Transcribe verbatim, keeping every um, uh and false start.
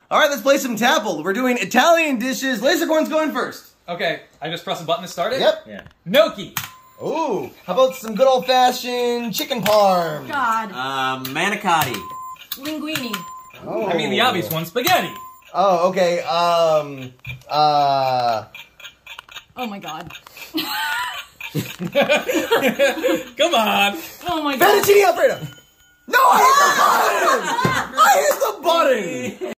All right, let's play some Tapple. We're doing Italian dishes. Lasercorn's going first. Okay, I just press a button to start it? Yep. Yeah. Gnocchi. Ooh, how about some good old-fashioned chicken parm? God. Um, manicotti. Linguini. Oh. I mean the obvious one, spaghetti. Oh, okay. Um, uh... Oh my god. Come on. Oh my god. Fettuccine Alfredo! No, I hit the button! I hit the button!